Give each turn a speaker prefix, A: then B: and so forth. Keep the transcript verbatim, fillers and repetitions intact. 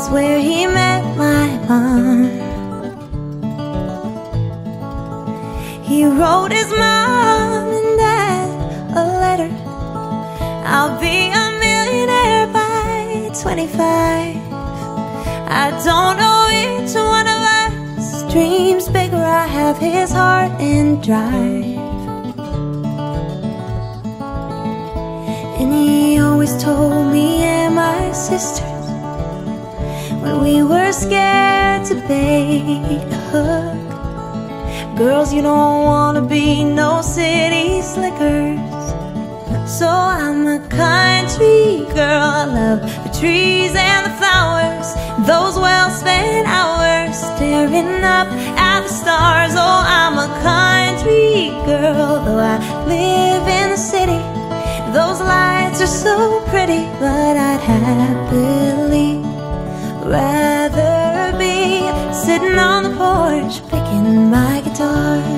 A: where he met my mom. He wrote his mom and dad a letter: I'll be a millionaire by twenty-five. I don't know which one of us dreams bigger. I have his heart and drive. And he always told me and my sisters, when we were scared to bait a hook, girls, you don't wanna be no city slickers. So I'm a country girl. I love the trees and the flowers, those well-spent hours staring up at the stars. Oh, I'm a country girl, though I live in the city. Those lights are so pretty, but I'd happily rather be sitting on the porch picking my guitar.